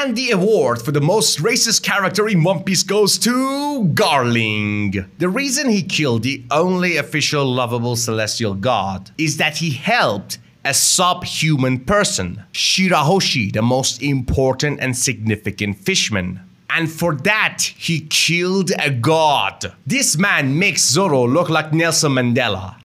And the award for the most racist character in One Piece goes to Garling. The reason he killed the only official lovable celestial god is that he helped a subhuman person, Shirahoshi, the most important and significant fishman. And for that, he killed a god. This man makes Zoro look like Nelson Mandela.